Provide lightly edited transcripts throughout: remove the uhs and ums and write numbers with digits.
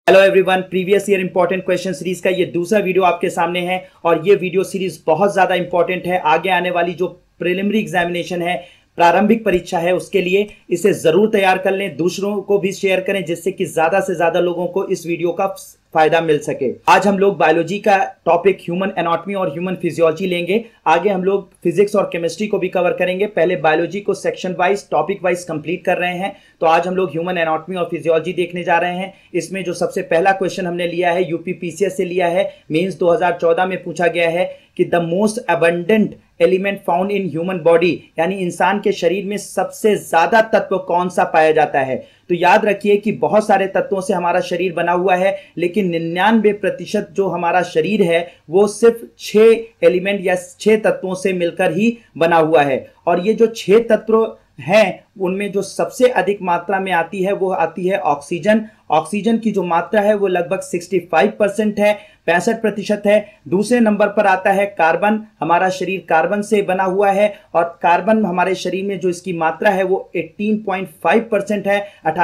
Hello everyone, previous year important question series का ये दूसरा वीडियो आपके सामने है और ये वीडियो सीरीज बहुत ज़्यादा इंपॉर्टेंट है। आगे आने वाली जो प्रिलिमिनरी एग्जामिनेशन है, प्रारंभिक परीक्षा है, उसके लिए इसे ज़रूर तैयार कर लें, दूसरों को भी शेयर करें जिससे कि ज़्यादा से ज़्यादा लोगों को इस वीडियो का फायदा मिल सके। आज हम लोग बायोलॉजी का टॉपिक ह्यूमन एनाटॉमी और ह्यूमन फिजियोलॉजी लेंगे। आगे हम लोग फिजिक्स और केमिस्ट्री को भी कवर करेंगे। पहले बायोलॉजी को section wise, topic wise complete कर रहे हैं, तो आज हम लोग ह्यूमन एनाटॉमी और फिजियोलॉजी देखने जा रहे हैं। इसमें जो सबसे पहला क्वेश्चन हमने लिया है, यूपी पीसीएस से लिया है, मेंस 2014 में पूछा गया है कि the most abundant element found in human body, यानी इंसान के शरीर में सबसे ज्यादा तत्व कौन सा पाया जाता है। तो याद रखिए कि बहुत सारे तत्वों से हमारा शरीर बना हुआ है, लेकिन 99% जो हमारा शरीर है वो सिर्फ 6 एलिमेंट या 6 तत्वों से मिलकर ही बना हुआ है। और ये जो 6 तत्व हैं उनमें जो सबसे अधिक मात्रा में आती है वो आती है ऑक्सीजन। ऑक्सीजन की जो मात्रा है वो लगभग 65% है, 65% है। दूसरे नंबर पर आता है कार्बन। हमारा शरीर कार्बन से बना हुआ है और कार्बन हमारे शरीर में जो इसकी मात्रा है वो 18.5% है,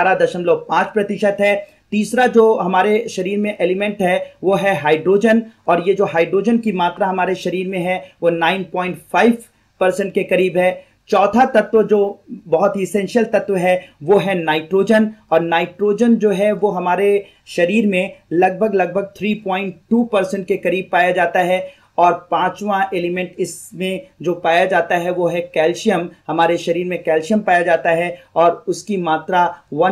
18.5% है। तीसरा जो हमारे शरीर में एलिमेंट है वो है हाइड्रोजन, और ये जो हाइड्रोजन की मात्रा हमारे शरीर में है वो 9.5% के करीब है। चौथा तत्व जो बहुत ही इसेंशियल तत्व है वो है नाइट्रोजन, और नाइट्रोजन जो है वो हमारे शरीर में लगभग 3.2% के करीब पाया जाता है। और पांचवा एलिमेंट इसमें जो पाया जाता है वो है कैल्शियम। हमारे शरीर में कैल्शियम पाया जाता है और उसकी मात्रा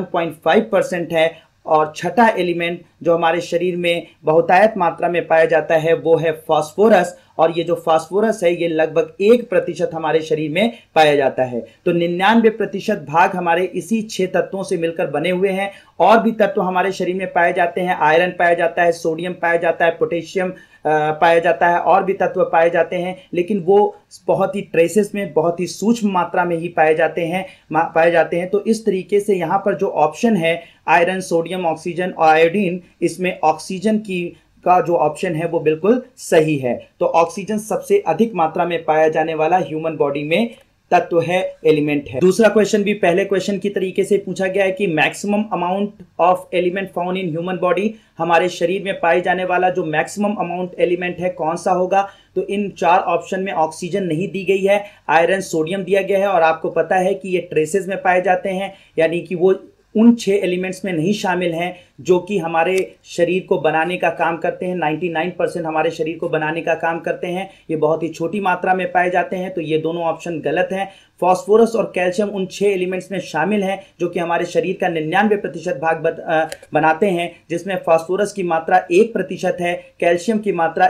1.5% है। और छठा एलिमेंट जो हमारे शरीर में बहुतायत मात्रा में पाया जाता है वो है फास्फोरस, और ये जो फास्फोरस है ये लगभग 1% हमारे शरीर में पाया जाता है। तो 99% भाग हमारे इसी 6 तत्वों से मिलकर बने हुए हैं। और भी तत्व हमारे शरीर में पाए जाते हैं, आयरन पाया जाता है, सोडियम पाया जाता है, पोटेशियम पाया जाता है, और भी तत्व पाए जाते हैं, लेकिन वो बहुत ही ट्रेसेस में, बहुत ही सूक्ष्म मात्रा में ही पाए जाते हैं। तो इस तरीके से यहाँ पर जो ऑप्शन है आयरन, सोडियम, ऑक्सीजन और आयोडीन, इसमें ऑक्सीजन का जो ऑप्शन है वो बिल्कुल सही है। तो ऑक्सीजन सबसे अधिक मात्रा में पाया जाने वाला ह्यूमन बॉडी में तत्व है, एलिमेंट है। दूसरा क्वेश्चन भी पहले क्वेश्चन की तरीके से पूछा गया है कि maximum amount of element found in human body, हमारे शरीर में पाए जाने वाला जो मैक्सिमम अमाउंट एलिमेंट है कौन सा होगा। तो इन 4 ऑप्शन में ऑक्सीजन नहीं दी गई है, आयरन, सोडियम दिया गया है, और आपको पता है कि ये ट्रेसेस में पाए जाते हैं, यानी कि वो उन 6 एलिमेंट्स में नहीं शामिल हैं जो कि हमारे शरीर को बनाने का काम करते हैं। 99% हमारे शरीर को बनाने का काम करते हैं, ये बहुत ही छोटी मात्रा में पाए जाते हैं। तो ये दोनों ऑप्शन गलत हैं। फास्फोरस और कैल्शियम उन 6 एलिमेंट्स में शामिल हैं जो कि हमारे शरीर का 99% भाग बनाते हैं, जिसमें फास्फोरस की मात्रा 1% है, कैल्शियम की मात्रा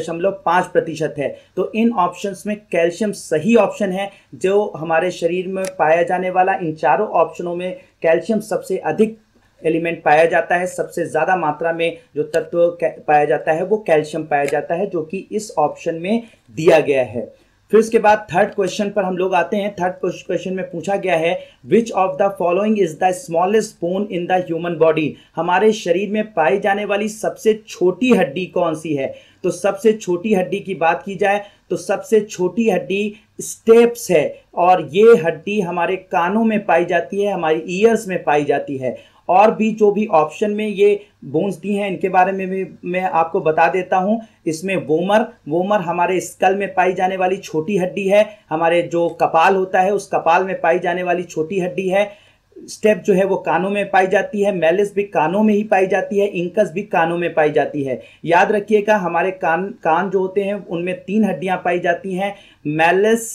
1.5% है। तो इन ऑप्शंस में कैल्शियम सही ऑप्शन है जो हमारे शरीर में पाया जाने वाला। इन चारों ऑप्शनों में कैल्शियम सबसे अधिक एलिमेंट पाया जाता है, सबसे ज़्यादा मात्रा में जो तत्व पाया जाता है वो कैल्शियम पाया जाता है, जो कि इस ऑप्शन में दिया गया है। फिर उसके बाद थर्ड क्वेश्चन पर हम लोग आते हैं। थर्ड क्वेश्चन में पूछा गया है which of the following is the smallest bone in the human body, हमारे शरीर में पाई जाने वाली सबसे छोटी हड्डी कौन सी है। तो सबसे छोटी हड्डी की बात की जाए तो सबसे छोटी हड्डी स्टेप्स है, और ये हड्डी हमारे कानों में पाई जाती है, हमारी ईयर्स में पाई जाती है। और भी जो भी ऑप्शन में ये बोन्स दी हैं इनके बारे में भी मैं आपको बता देता हूं। इसमें वोमर हमारे स्कल में पाई जाने वाली छोटी हड्डी है, हमारे जो कपाल होता है उस कपाल में पाई जाने वाली छोटी हड्डी है। स्टेप जो है वो कानों में पाई जाती है, मेलिस भी कानों में ही पाई जाती है, इंकस भी कानों में पाई जाती है। याद रखिएगा हमारे कान जो होते हैं उनमें 3 हड्डियां पाई जाती हैं, मेलिस,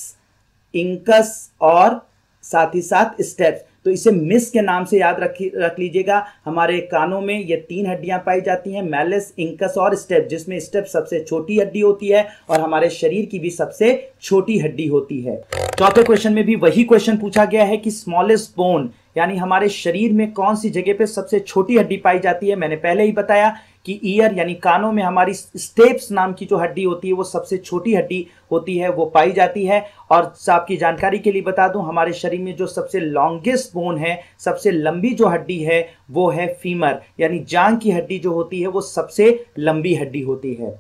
इंकस और साथ ही साथ स्टेप्स। तो इसे मिस के नाम से याद रख लीजिएगा। हमारे कानों में ये 3 हड्डियां पाई जाती हैं, मेलिस, इंकस और स्टेप, जिसमें स्टेप सबसे छोटी हड्डी होती है और हमारे शरीर की भी सबसे छोटी हड्डी होती है। चौथे क्वेश्चन में भी वही क्वेश्चन पूछा गया है कि स्मॉलेस्ट बोन, यानी हमारे शरीर में कौन सी जगह पे सबसे छोटी हड्डी पाई जाती है। मैंने पहले ही बताया कि ईयर यानी कानों में हमारी स्टेप्स नाम की जो हड्डी होती है वो सबसे छोटी हड्डी होती है, वो पाई जाती है। और आपकी जानकारी के लिए बता दूं, हमारे शरीर में जो सबसे लॉन्गेस्ट बोन है, सबसे लंबी जो हड्डी है वो है फीमर, यानी जांघ की हड्डी जो होती है वो सबसे लंबी हड्डी होती है।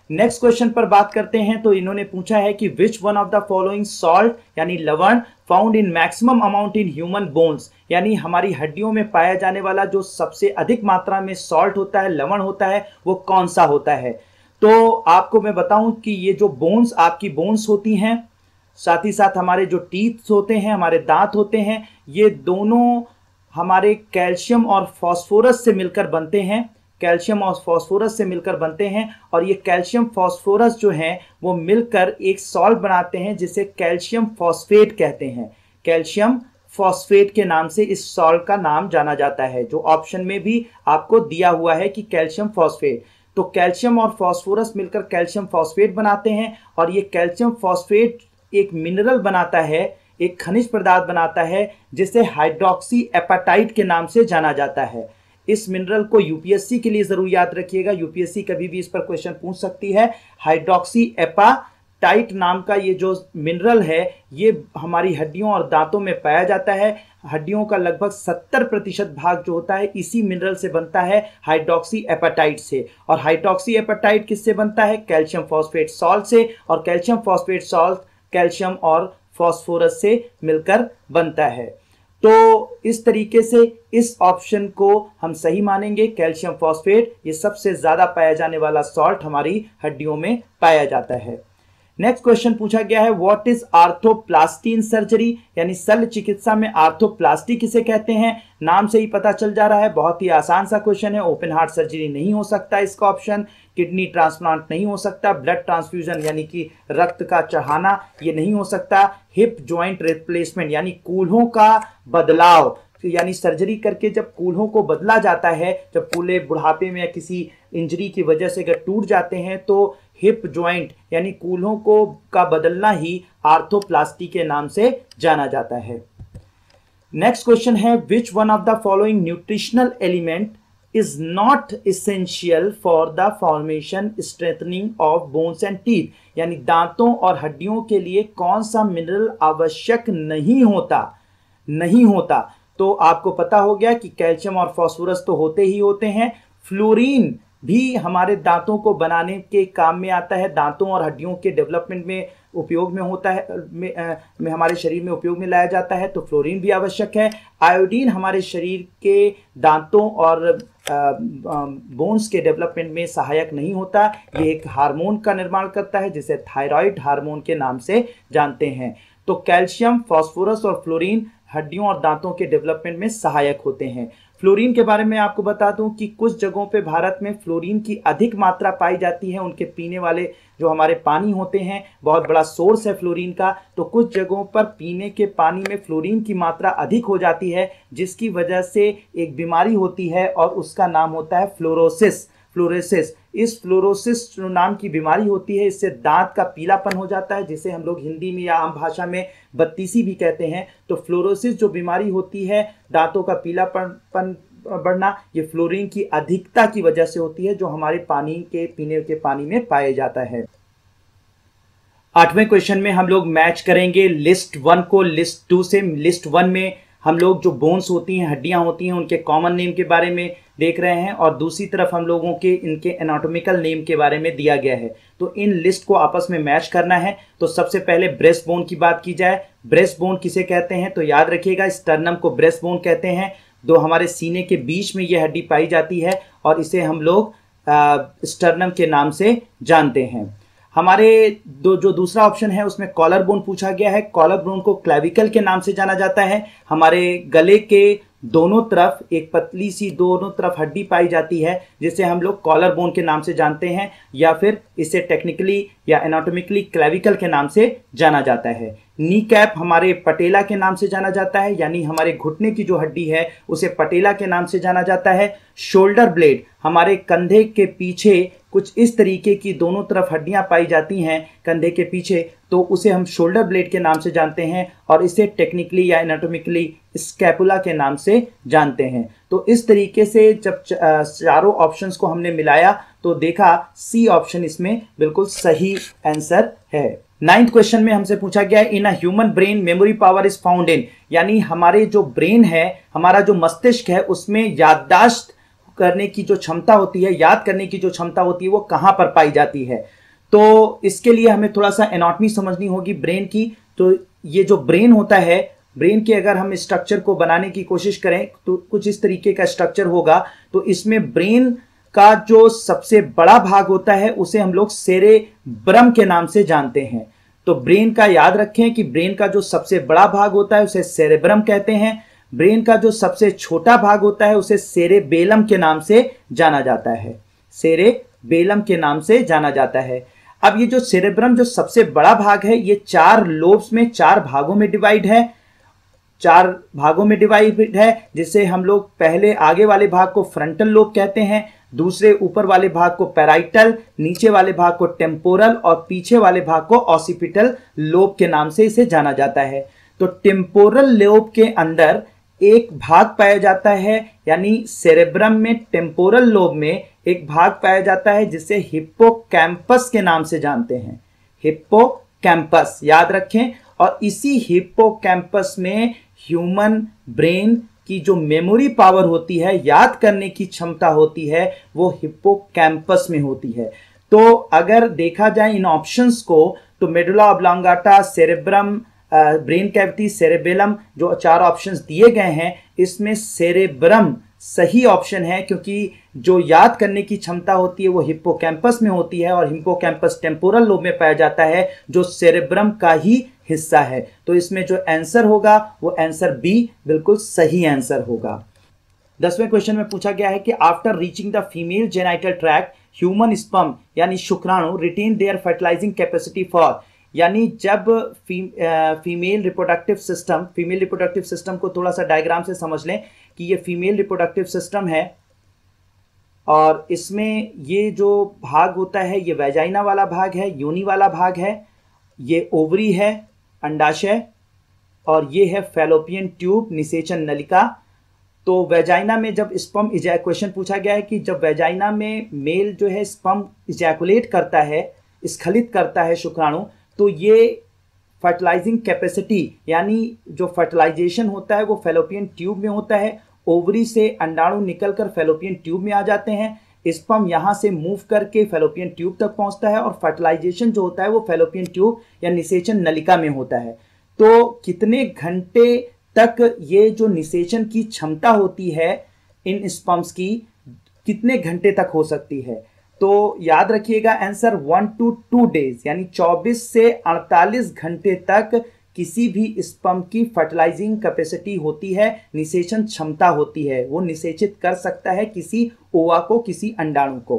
नेक्स्ट क्वेश्चन पर बात करते हैं। तो इन्होंने पूछा है कि which one of the following salt यानी लवण found in maximum amount in human bones, यानी हमारी हड्डियों में पाया जाने वाला जो सबसे अधिक मात्रा में सॉल्ट होता है, लवण होता है, वो कौन सा होता है। तो आपको मैं बताऊं कि ये जो बोन्स, आपकी बोन्स होती हैं, साथ ही साथ हमारे जो टीथ होते हैं, हमारे दांत होते हैं, ये दोनों हमारे कैल्शियम और फास्फोरस से मिलकर बनते हैं। कैल्शियम और फास्फोरस से मिलकर बनते हैं और ये कैल्शियम फास्फोरस जो हैं वो मिलकर एक सॉल्ट बनाते हैं जिसे कैल्शियम फॉस्फेट कहते हैं। कैल्शियम फॉस्फेट के नाम से इस सॉल्ट का नाम जाना जाता है, जो ऑप्शन में भी आपको दिया हुआ है कि कैल्शियम फॉस्फेट। तो कैल्शियम और फास्फोरस मिलकर कैल्शियम फॉस्फेट बनाते हैं और ये कैल्शियम फॉस्फेट एक मिनरल बनाता है, एक खनिज पदार्थ बनाता है जिसे हाइड्रोक्सी एपेटाइट के नाम से जाना जाता है। इस मिनरल को यूपीएससी के लिए जरूर याद रखिएगा, यूपीएससी कभी भी इस पर क्वेश्चन पूछ सकती है। हाइड्रोक्सी एपेटाइट नाम का ये जो मिनरल है ये हमारी हड्डियों और दांतों में पाया जाता है। हड्डियों का लगभग 70% भाग जो होता है इसी मिनरल से बनता है, हाइड्रोक्सी एपेटाइट से। और हाइड्रोक्सी एपेटाइट किससे बनता है? कैल्शियम फॉस्फेट सॉल्ट से। और कैल्शियम फॉस्फेट सॉल्ट कैल्शियम और फास्फोरस से मिलकर बनता है। तो इस तरीके से इस ऑप्शन को हम सही मानेंगे। कैल्शियम फॉस्फेट ये सबसे ज्यादा पाया जाने वाला सॉल्ट हमारी हड्डियों में पाया जाता है। नेक्स्ट क्वेश्चन पूछा गया है what is arthroplasty in surgery, यानी शल्य चिकित्सा में आर्थोप्लास्टी किसे कहते हैं। नाम से ही पता चल जा रहा है, बहुत ही आसान सा क्वेश्चन है। ओपन हार्ट सर्जरी नहीं हो सकता इसका ऑप्शन, किडनी ट्रांसप्लांट नहीं हो सकता, ब्लड ट्रांसफ्यूजन यानी कि रक्त का चढ़ाना ये नहीं हो सकता, हिप जॉइंट रिप्लेसमेंट यानी कूल्हों का बदलाव, यानी सर्जरी करके जब कूल्हों को बदला जाता है, जब कूल्हे बुढ़ापे में या किसी इंजरी की वजह से अगर टूट जाते हैं तो हिप जॉइंट यानी कूल्हों को का बदलना ही आर्थोप्लास्टी के नाम से जाना जाता है। नेक्स्ट क्वेश्चन है which one of the following nutritional element is not essential for the formation strengthening of bones and teeth, यानी दांतों और हड्डियों के लिए कौन सा मिनरल आवश्यक नहीं होता। तो आपको पता हो गया कि कैल्शियम और फास्फोरस तो होते ही होते हैं। फ्लोरीन भी हमारे दांतों को बनाने के काम में आता है, दांतों और हड्डियों के डेवलपमेंट में उपयोग में होता है, में हमारे शरीर में उपयोग में लाया जाता है, तो फ्लोरीन भी आवश्यक है। आयोडीन हमारे शरीर के दांतों और बोन्स के डेवलपमेंट में सहायक नहीं होता, ये एक हार्मोन का निर्माण करता है जिसे थायराइड हार्मोन के नाम से जानते हैं। तो कैल्शियम, फास्फोरस और फ्लोरीन हड्डियों और दांतों के डेवलपमेंट में सहायक होते हैं। फ्लोरीन के बारे में आपको बता दूं कि कुछ जगहों पे भारत में फ्लोरीन की अधिक मात्रा पाई जाती है, उनके पीने वाले जो हमारे पानी होते हैं बहुत बड़ा सोर्स है फ्लोरीन का। तो कुछ जगहों पर पीने के पानी में फ्लोरीन की मात्रा अधिक हो जाती है जिसकी वजह से एक बीमारी होती है और उसका नाम होता है फ्लोरोसिस। इस फ्लोरोसिस जो नाम की बीमारी होती है इससे दांत का पीलापन हो जाता है, जिसे हम लोग हिंदी में या आम भाषा में बत्तीसी भी कहते हैं। तो फ्लोरोसिस जो बीमारी होती है, दांतों का पीलापन बढ़ना, ये फ्लोरीन की अधिकता की वजह से होती है जो हमारे पानी के पीने के पानी में पाया जाता है। 8वें क्वेश्चन में हम लोग मैच करेंगे लिस्ट 1 को लिस्ट 2 से। लिस्ट 1 में हम लोग जो बोन्स होती हैं, हड्डियां होती हैं, उनके कॉमन नेम के बारे में देख रहे हैं और दूसरी तरफ हम लोगों के इनके एनाटॉमिकल नेम के बारे में दिया गया है। तो इन लिस्ट को आपस में मैच करना है। तो सबसे पहले ब्रेस्ट बोन की बात की जाए, ब्रेस्ट बोन किसे कहते हैं तो याद रखिएगा स्टर्नम को ब्रेस्ट बोन कहते हैं। दो हमारे सीने के बीच में यह हड्डी पाई जाती है और इसे हम लोग स्टर्नम के नाम से जानते हैं। हमारे जो दूसरा ऑप्शन है उसमें कॉलर बोन पूछा गया है। कॉलर बोन को क्लेविकल के नाम से जाना जाता है। हमारे गले के दोनों तरफ एक पतली सी दोनों तरफ हड्डी पाई जाती है जिसे हम लोग कॉलर बोन के नाम से जानते हैं, या फिर इसे टेक्निकली या एनाटॉमिकली क्लेविकल के नाम से जाना जाता है। नी कैप हमारे पटेला के नाम से जाना जाता है, यानी हमारे घुटने की जो हड्डी है उसे पटेला के नाम से जाना जाता है। शोल्डर ब्लेड हमारे कंधे के पीछे कुछ इस तरीके की दोनों तरफ हड्डियां पाई जाती हैं कंधे के पीछे, तो उसे हम शोल्डर ब्लेड के नाम से जानते हैं और इसे टेक्निकली या एनाटॉमिकली स्कैपुला के नाम से जानते हैं। तो इस तरीके से जब चारों ऑप्शंस को हमने मिलाया तो देखा सी ऑप्शन इसमें बिल्कुल सही आंसर है। 9th क्वेश्चन में हमसे पूछा गया है in a human brain memory power is found in, यानी हमारे जो ब्रेन है, हमारा जो मस्तिष्क है उसमें याददाश्त करने की जो क्षमता होती है, याद करने की जो क्षमता होती है, वो कहाँ पर पाई जाती है। तो इसके लिए हमें थोड़ा सा एनाटॉमी समझनी होगी ब्रेन की। तो ये जो ब्रेन होता है, ब्रेन के अगर हम स्ट्रक्चर को बनाने की कोशिश करें तो कुछ इस तरीके का स्ट्रक्चर होगा। तो इसमें ब्रेन का जो सबसे बड़ा भाग होता है उसे हम लोग सेरेब्रम के नाम से जानते हैं। तो ब्रेन का याद रखें कि ब्रेन का जो सबसे बड़ा भाग होता है उसे सेरेब्रम कहते हैं। ब्रेन का जो सबसे छोटा भाग होता है उसे सेरेबेलम के नाम से जाना जाता है। सेरेबेलम के नाम से जाना जाता है। अब ये जो सेरेब्रम जो सबसे बड़ा भाग है, ये 4 लोब्स में 4 भागों में डिवाइड है। 4 भागों में डिवाइड है, जिसे हम लोग पहले आगे वाले भाग को फ्रंटल लोब कहते हैं, दूसरे ऊपर वाले भाग को पैराइटल, नीचे वाले भाग को टेम्पोरल और पीछे वाले भाग को ऑसिपिटल लोब के नाम से इसे जाना जाता है। तो टेम्पोरल लोब के अंदर एक भाग पाया जाता है, यानी सेरेब्रम में टेम्पोरल लोब में एक भाग पाया जाता है जिसे हिप्पोकैम्पस के नाम से जानते हैं। हिप्पोकैम्पस याद रखें। और इसी हिप्पोकैम्पस में ह्यूमन ब्रेन की जो मेमोरी पावर होती है, याद करने की क्षमता होती है, वो हिप्पोकैम्पस में होती है। तो अगर देखा जाए इन ऑप्शंस को, तो medulla oblongata, cerebrum, brain cavity, cerebellum, जो 4 ऑप्शंस दिए गए हैं, इसमें सेरेब्रम सही ऑप्शन है, क्योंकि जो याद करने की क्षमता होती है वो हिप्पोकैम्पस में होती है और हिप्पोकैम्पस टेम्पोरल लोब में पाया जाता है, जो सेरेब्रम का ही हिस्सा है। तो इसमें जो आंसर होगा वो आंसर बी बिल्कुल सही आंसर होगा। 10वें क्वेश्चन में पूछा गया है कि after reaching the female genital tract human sperm यानी शुक्राणु retain their fertilizing capacity for, यानी जब फीमेल रिप्रोडक्टिव सिस्टम को थोड़ा सा डायग्राम से समझ लें कि ये फीमेल रिप्रोडक्टिव सिस्टम है और इसमें ये जो भाग होता है ये वेजाइना वाला भाग है, योनि वाला भाग है, ये ओवरी है, अंडाशय, और ये है फैलोपियन ट्यूब, निषेचन नलिका। तो वेजाइना में जब स्पर्म इजैकुलेशन पूछा गया है कि जब वेजाइना में मेल जो है स्पर्म इजैकुलेट करता है, स्खलित करता है शुक्राणु, तो ये फर्टिलाइजिंग कैपेसिटी यानी जो फर्टिलाइजेशन होता है वो फैलोपियन ट्यूब में होता है। ओवरी से अंडाणु निकलकर फैलोपियन ट्यूब में आ जाते हैं, स्पर्म यहाँ से मूव करके फैलोपियन ट्यूब तक पहुँचता है और फर्टिलाइजेशन जो होता है वो फैलोपियन ट्यूब या निषेचन नलिका में होता है। तो कितने घंटे तक ये जो निषेचन की क्षमता होती है इन स्पर्म्स की, कितने घंटे तक हो सकती है? तो याद रखिएगा आंसर 1 to 2 days, यानी 24 से 48 घंटे तक किसी भी स्पर्म की फर्टिलाइजिंग कैपेसिटी होती है, निषेचन क्षमता होती है, वो निषेचित कर सकता है किसी ओवा को, किसी अंडाणु को।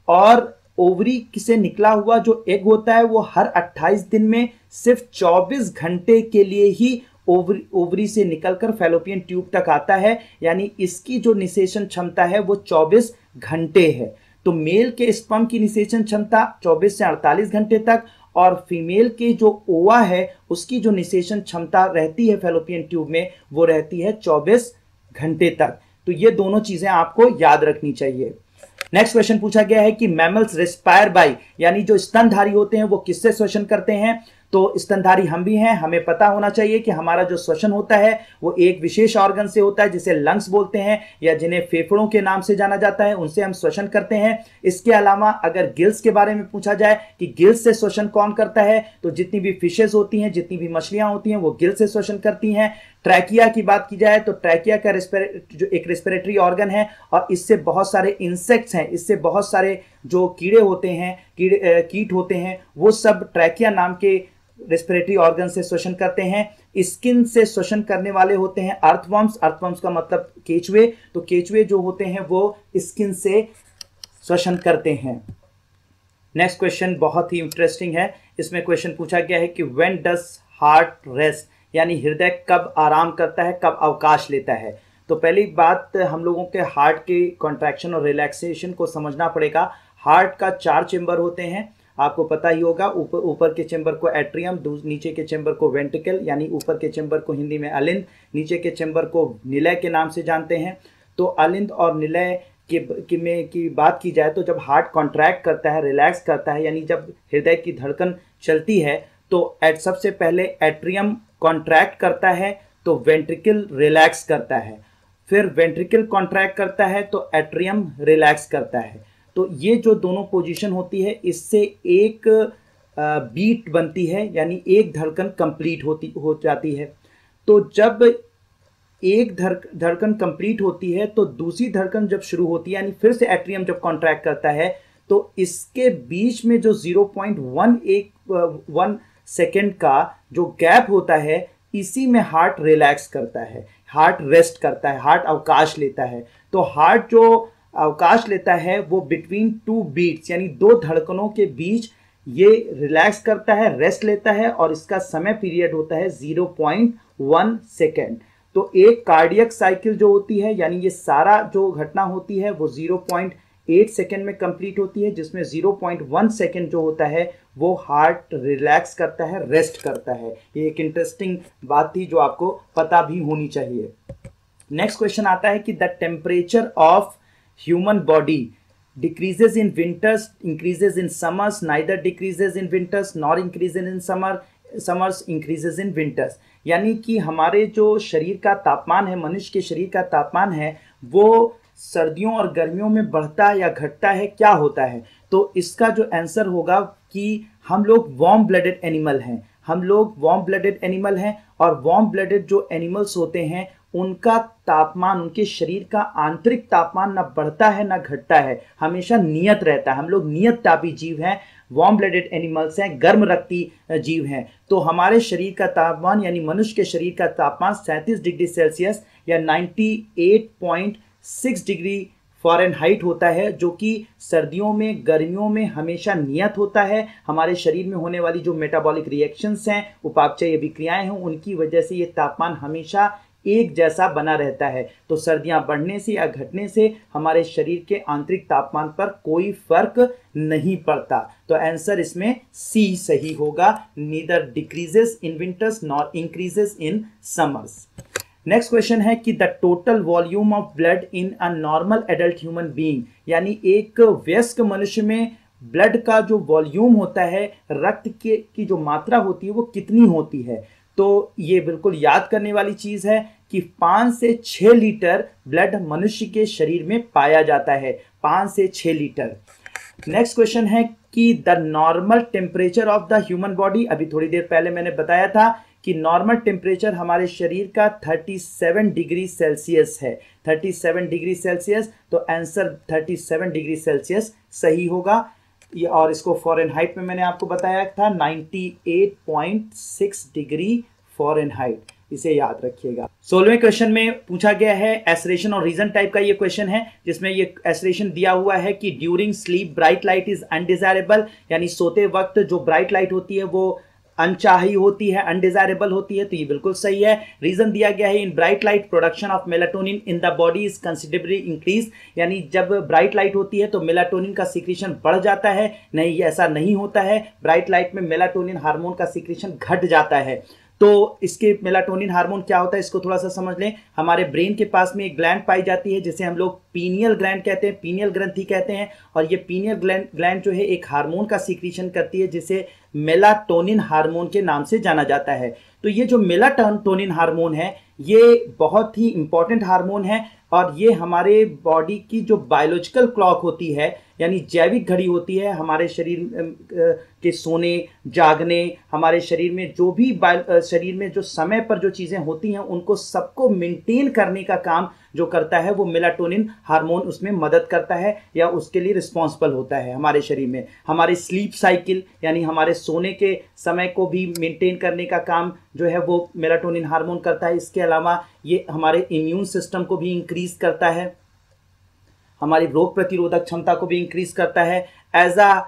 और ओवरी से निकला हुआ जो एग होता है वो हर 28 दिन में सिर्फ 24 घंटे के लिए ही ओवरी से निकलकर फैलोपियन ट्यूब तक आता है, यानी इसकी जो निषेचन क्षमता है वो 24 घंटे है। तो मेल के स्पर्म की निषेचन क्षमता 24 से 48 घंटे तक, और फीमेल के जो ओवा है उसकी जो निषेचन क्षमता रहती है फैलोपियन ट्यूब में वो रहती है 24 घंटे तक। तो ये दोनों चीजें आपको याद रखनी चाहिए। नेक्स्ट क्वेश्चन पूछा गया है कि मैमल्स रेस्पायर बाय, यानी जो स्तनधारी होते हैं वो किससे श्वसन करते हैं? तो स्तनधारी हम भी हैं, हमें पता होना चाहिए कि हमारा जो श्वसन होता है वो एक विशेष ऑर्गन से होता है जिसे लंग्स बोलते हैं या जिन्हें फेफड़ों के नाम से जाना जाता है, उनसे हम श्वसन करते हैं। इसके अलावा अगर गिल्स के बारे में पूछा जाए कि गिल्स से श्वसन कौन करता है, तो जितनी भी फिशेज होती हैं, जितनी भी मछलियां होती हैं वो गिल्स से श्वसन करती हैं। ट्रैकिया की बात की जाए तो ट्रैकिया का जो एक रेस्पिरेटरी ऑर्गन है और इससे बहुत सारे इंसेक्ट्स हैं, इससे बहुत सारे जो कीड़े होते हैं, कीट होते हैं, वो सब ट्रैकिया नाम के रेस्पिरेटरी ऑर्गन से श्वसन करते हैं। स्किन से श्वसन करने वाले होते हैं अर्थवर्म्स, अर्थवर्म्स का मतलब केचुए, तो केचुए जो होते हैं वो स्किन से श्वसन करते हैं। नेक्स्ट क्वेश्चन बहुत ही इंटरेस्टिंग है। इसमें क्वेश्चन पूछा गया है कि व्हेन डज हार्ट रेस्ट, यानी हृदय कब आराम करता है, कब अवकाश लेता है? तो पहली बात हम लोगों के हार्ट के कॉन्ट्रैक्शन और रिलैक्सेशन को समझना पड़ेगा। हार्ट का 4 चेंबर होते हैं, आपको पता ही होगा। ऊपर के चेंबर को एट्रियम, नीचे के चेंबर को वेंट्रिकल, यानी ऊपर के चेंबर को हिंदी में अलिंद, नीचे के चेंबर को निलय के नाम से जानते हैं। तो अलिंद और निलय की बात की जाए तो जब हार्ट कॉन्ट्रैक्ट करता है, रिलैक्स करता है, यानी जब हृदय की धड़कन चलती है तो सबसे पहले एट्रियम कॉन्ट्रैक्ट करता है तो वेंट्रिकल रिलैक्स करता है, फिर वेंट्रिकल कॉन्ट्रैक्ट करता है तो एट्रियम रिलैक्स करता है। तो ये जो दोनों पोजीशन होती है इससे एक बीट बनती है, यानी एक धड़कन कंप्लीट हो जाती है। तो जब एक धड़कन कंप्लीट होती है तो दूसरी धड़कन जब शुरू होती है, यानी फिर से एट्रियम जब कॉन्ट्रैक्ट करता है, तो इसके बीच में जो 0.1 सेकेंड का जो गैप होता है, इसी में हार्ट रिलैक्स करता है, हार्ट रेस्ट करता है, हार्ट अवकाश लेता है। तो हार्ट जो अवकाश लेता है वो बिटवीन टू बीट्स, यानी दो धड़कनों के बीच ये रिलैक्स करता है, रेस्ट लेता है, और इसका समय पीरियड होता है 0.1 सेकेंड। तो एक कार्डियक साइकिल जो होती है, यानी ये सारा जो घटना होती है वो 0.8 सेकेंड में कंप्लीट होती है, जिसमें 0.1 सेकेंड जो होता है वो हार्ट रिलैक्स करता है, रेस्ट करता है। ये एक इंटरेस्टिंग बात थी जो आपको पता भी होनी चाहिए। नेक्स्ट क्वेश्चन आता है कि the temperature of human body decreases in winters, increases in summers, neither decreases in winters nor increases in summers, increases in winters। यानी कि हमारे जो शरीर का तापमान है, मनुष्य के शरीर का तापमान है, वो सर्दियों और गर्मियों में बढ़ता या घटता है, क्या होता है? तो इसका जो आंसर होगा कि हम लोग वार्म ब्लडेड एनिमल हैं, हम लोग वार्म ब्लडेड एनिमल हैं, और वार्म ब्लडेड जो एनिमल्स होते हैं उनका तापमान, उनके शरीर का आंतरिक तापमान ना बढ़ता है ना घटता है, हमेशा नियत रहता है। हम लोग नियत तापी जीव हैं, वार्म ब्लडेड एनिमल्स हैं, गर्म रक्ती जीव हैं। तो हमारे शरीर का तापमान, यानी मनुष्य के शरीर का तापमान 37 डिग्री सेल्सियस या 98.6 डिग्री फ़ारेनहाइट होता है, जो कि सर्दियों में, गर्मियों में हमेशा नियत होता है। हमारे शरीर में होने वाली जो मेटाबॉलिक रिएक्शंस हैं, उपापचय अभिक्रियाएं हैं, उनकी वजह से ये तापमान हमेशा एक जैसा बना रहता है। तो सर्दियां बढ़ने से या घटने से हमारे शरीर के आंतरिक तापमान पर कोई फर्क नहीं पड़ता। तो आंसर इसमें सी सही होगा, neither decreases in winters nor increases in summers. Next question है कि the total volume of blood in a normal adult human being, यानी एक वयस्क मनुष्य में ब्लड का जो वॉल्यूम होता है, रक्त की जो मात्रा होती है वो कितनी होती है? तो ये बिल्कुल याद करने वाली चीज है कि 5 से 6 लीटर ब्लड मनुष्य के शरीर में पाया जाता है, 5 से 6 लीटर। नेक्स्ट क्वेश्चन है कि the normal temperature of the human body, अभी थोड़ी देर पहले मैंने बताया था कि नॉर्मल टेम्परेचर हमारे शरीर का 37 डिग्री सेल्सियस है, 37 डिग्री सेल्सियस। तो आंसर 37 डिग्री सेल्सियस सही होगा। ये, और इसको फ़ारेनहाइट में मैंने आपको बताया था 98.6 डिग्री फ़ारेनहाइट, इसे याद रखिएगा। 16वें क्वेश्चन में पूछा गया है एसरेशन और रीजन टाइप का ये क्वेश्चन है, जिसमें ये एसरेशन दिया हुआ है कि during sleep bright light is undesirable, यानी सोते वक्त जो ब्राइट लाइट होती है वो अनचाही होती है, अनडिजायरेबल होती है। तो ये बिल्कुल सही है। रीजन दिया गया है in bright light production of melatonin in the body is considerably increase, यानी जब ब्राइट लाइट होती है तो मेलाटोनिन का सीक्रेशन बढ़ जाता है। नहीं, ऐसा नहीं होता है, ब्राइट लाइट में मेलाटोनिन हार्मोन का सीक्रेशन घट जाता है। तो इसके मेलाटोनिन हार्मोन क्या होता है इसको थोड़ा सा समझ लें। हमारे ब्रेन के पास में एक ग्लैंड पाई जाती है जिसे हम लोग पीनियल ग्लैंड कहते हैं, पीनियल ग्रंथि कहते हैं, और ये पीनियल ग्लैंड जो है एक हार्मोन का सीक्रेशन करती है जिसे मेलाटोनिन हार्मोन के नाम से जाना जाता है। तो ये जो मेलाटोनिन हार्मोन है ये बहुत ही इंपॉर्टेंट हार्मोन है, और ये हमारे बॉडी की जो बायोलॉजिकल क्लॉक होती है, यानी जैविक घड़ी होती है, हमारे शरीर के सोने जागने, हमारे शरीर में जो भी शरीर में जो समय पर जो चीज़ें होती हैं उनको सबको मेंटेन करने का काम जो करता है वो मेलाटोनिन हार्मोन उसमें मदद करता है या उसके लिए रिस्पॉन्सिबल होता है हमारे शरीर में। हमारे स्लीप साइकिल यानी हमारे सोने के समय को भी मेंटेन करने का काम जो है वो मेलाटोनिन हार्मोन करता है। इसके अलावा ये हमारे इम्यून सिस्टम को भी इंक्रीज करता है, हमारी रोग प्रतिरोधक क्षमता को भी इंक्रीज करता है। एज अ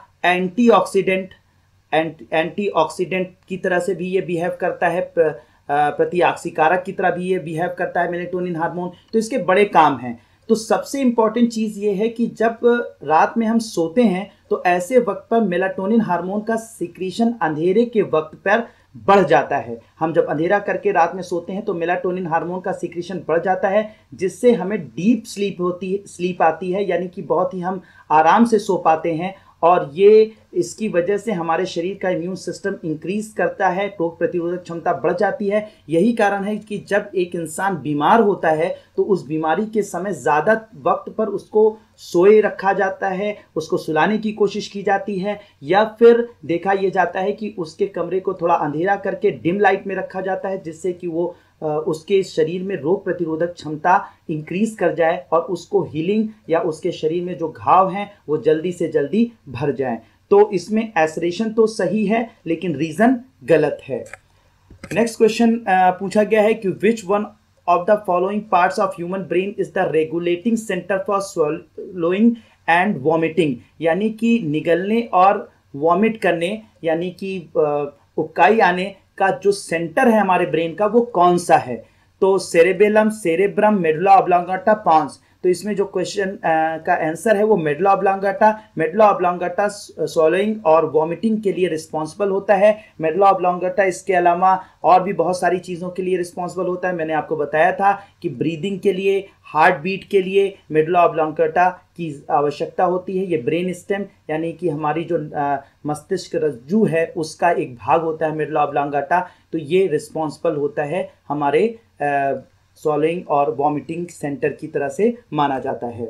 एंटीऑक्सीडेंट की तरह से भी ये बिहेव करता है, प्रतिऑक्सीकारक की तरह भी ये बिहेव करता है मेलाटोनिन हार्मोन। तो इसके बड़े काम हैं। तो सबसे इंपॉर्टेंट चीज़ ये है कि जब रात में हम सोते हैं तो ऐसे वक्त पर मेलाटोनिन हार्मोन का सिक्रीशन अंधेरे के वक्त पर बढ़ जाता है। हम जब अंधेरा करके रात में सोते हैं तो मेलाटोनिन हार्मोन का सिक्रीशन बढ़ जाता है, जिससे हमें डीप स्लीप आती है, यानी कि बहुत ही हम आराम से सो पाते हैं। और ये इसकी वजह से हमारे शरीर का इम्यून सिस्टम इंक्रीज करता है, रोग प्रतिरोधक क्षमता बढ़ जाती है। यही कारण है कि जब एक इंसान बीमार होता है तो उस बीमारी के समय ज़्यादा वक्त पर उसको सोए रखा जाता है, उसको सुलाने की कोशिश की जाती है, या फिर देखा यह जाता है कि उसके कमरे को थोड़ा अंधेरा करके डिम लाइट में रखा जाता है, जिससे कि वो उसके शरीर में रोग प्रतिरोधक क्षमता इंक्रीज कर जाए और उसको हीलिंग या उसके शरीर में जो घाव हैं वो जल्दी से जल्दी भर जाएं। तो इसमें एसरेशन तो सही है लेकिन रीजन गलत है। नेक्स्ट क्वेश्चन पूछा गया है कि which one of the following parts of human brain is the regulating centre for swallowing and vomiting, यानी कि निगलने और वॉमिट करने यानी कि उबकाई आने का जो सेंटर है हमारे ब्रेन का वो कौन सा है। तो cerebellum, cerebrum, medulla oblongata, pons. तो इसमें जो क्वेश्चन का आंसर है वो medulla oblongata. Medulla oblongata swallowing और वॉमिटिंग के लिए रिस्पॉन्सिबल होता है। मेडुला ऑब्लांगाटा इसके अलावा और भी बहुत सारी चीज़ों के लिए रिस्पॉन्सिबल होता है। मैंने आपको बताया था कि ब्रीदिंग के लिए, हार्ट बीट के लिए मेडुला ऑब्लांगाटा की आवश्यकता होती है। ये ब्रेन स्टेम यानी कि हमारी जो मस्तिष्क रज्जू है उसका एक भाग होता है मेडुला ऑब्लांगाटा। तो ये रिस्पॉन्सिबल होता है हमारे स्वॉलोइंग और वॉमिटिंग सेंटर की तरह से माना जाता है।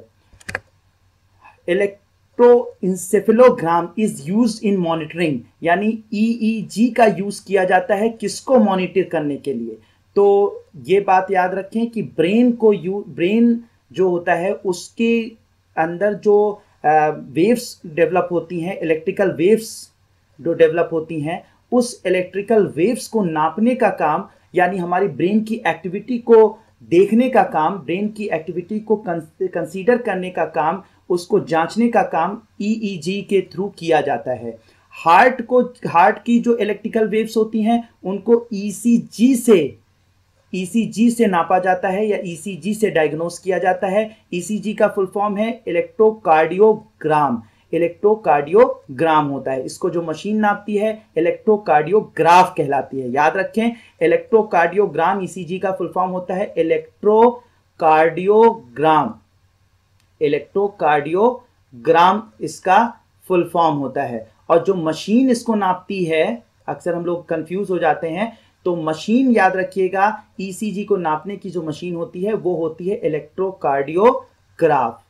Electroencephalogram is used in monitoring, यानी ईईजी का यूज किया जाता है किसको मॉनिटर करने के लिए। तो ये बात याद रखें कि ब्रेन जो होता है उसके अंदर जो वेव्स डेवलप होती हैं, इलेक्ट्रिकल वेव्स जो डेवलप होती हैं, उस इलेक्ट्रिकल वेव्स को नापने का काम यानी हमारी ब्रेन की एक्टिविटी को देखने का काम, ब्रेन की एक्टिविटी को कंसीडर करने का काम, उसको जांचने का काम ईईजी के थ्रू किया जाता है। हार्ट की जो इलेक्ट्रिकल वेव्स होती हैं उनको ईसीजी से नापा जाता है या ईसीजी से डायग्नोस किया जाता है। ईसीजी का फुल फॉर्म है इलेक्ट्रोकार्डियोग्राम। इलेक्ट्रोकार्डियोग्राम होता है। इसको जो मशीन नापती है इलेक्ट्रोकार्डियोग्राफ कहलाती है। याद रखें, इलेक्ट्रोकार्डियोग्राम ईसीजी का फुल फॉर्म होता है इलेक्ट्रोकार्डियोग्राम। इलेक्ट्रोकार्डियोग्राम इसका फुल फॉर्म होता है। और जो मशीन इसको नापती है, अक्सर हम लोग कंफ्यूज हो जाते हैं, तो मशीन याद रखिएगा, ईसीजी को नापने की जो मशीन होती है वो होती है इलेक्ट्रोकार्डियोग्राफ।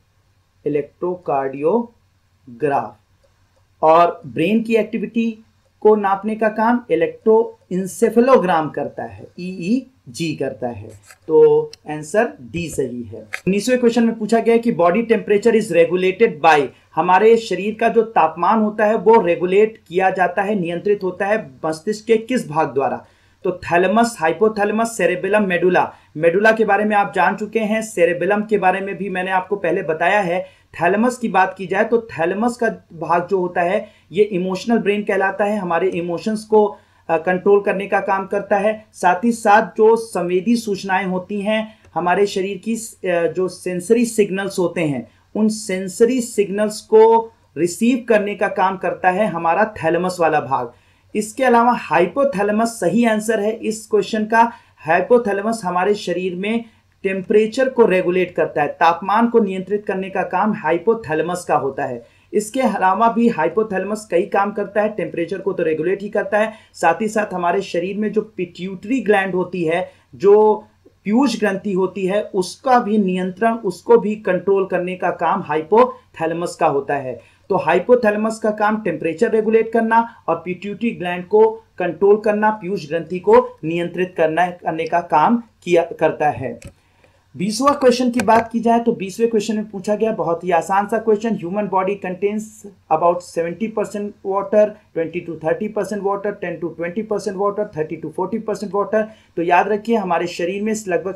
इलेक्ट्रोकार्डियोग्राफ। और ब्रेन की एक्टिविटी को नापने का काम इलेक्ट्रोइंसेफेलोग्राम करता है, ईईजी करता है। तो आंसर डी सही है। 19वें क्वेश्चन में पूछा गया है कि body temperature is regulated by, हमारे शरीर का जो तापमान होता है वो रेगुलेट किया जाता है, नियंत्रित होता है मस्तिष्क के किस भाग द्वारा। तो thalamus, hypothalamus, cerebellum, medulla. Medulla के बारे में आप जान चुके हैं, सेरेबेलम के बारे में भी मैंने आपको पहले बताया है। थैलेमस की बात की जाए तो थैलेमस का भाग जो होता है ये इमोशनल ब्रेन कहलाता है, हमारे इमोशंस को कंट्रोल करने का काम करता है। साथ ही साथ जो संवेदी सूचनाएं होती हैं हमारे शरीर की, जो सेंसरी सिग्नल्स होते हैं, उन सेंसरी सिग्नल्स को रिसीव करने का काम करता है हमारा थैलेमस वाला भाग। इसके अलावा हाइपोथैलेमस सही आंसर है इस क्वेश्चन का। हाइपोथैलेमस हमारे शरीर में टेम्परेचर को रेगुलेट करता है, तापमान को नियंत्रित करने का काम हाइपोथैलेमस का होता है। इसके अलावा भी हाइपोथैलेमस कई काम करता है, टेम्परेचर को तो रेगुलेट ही करता है, साथ ही साथ हमारे शरीर में जो पिट्यूटरी ग्लैंड होती है, जो पीयूष ग्रंथि होती है, उसका भी नियंत्रण, उसको भी कंट्रोल करने का काम हाइपोथैलेमस का होता है। तो हाइपोथैलेमस का काम टेम्परेचर रेगुलेट करना और पिट्यूटरी ग्लैंड को कंट्रोल करना, पीयूष ग्रंथि को नियंत्रित करने का काम करता है। 20वां क्वेश्चन की बात की जाए तो 20वें क्वेश्चन में पूछा गया बहुत ही आसान सा question, human body contains about 70% water, 20 to 30% water, 10 to 20% water, 30 to 40% water. तो याद रखिए हमारे शरीर में लगभग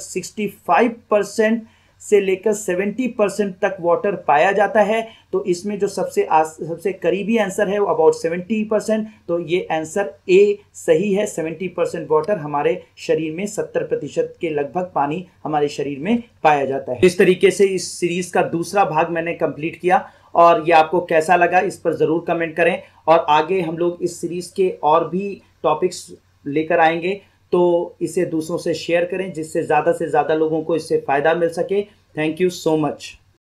65% से लेकर 70% तक वाटर पाया जाता है। तो इसमें जो सबसे करीबी आंसर है वो अबाउट 70%। तो ये आंसर ए सही है। 70% वाटर हमारे शरीर में, 70% के लगभग पानी हमारे शरीर में पाया जाता है। इस तरीके से इस सीरीज का दूसरा भाग मैंने कंप्लीट किया और ये आपको कैसा लगा इस पर ज़रूर कमेंट करें। और आगे हम लोग इस सीरीज के और भी टॉपिक्स लेकर आएंगे, तो इसे दूसरों से शेयर करें जिससे ज़्यादा से ज़्यादा लोगों को इससे फ़ायदा मिल सके। Thank you so much.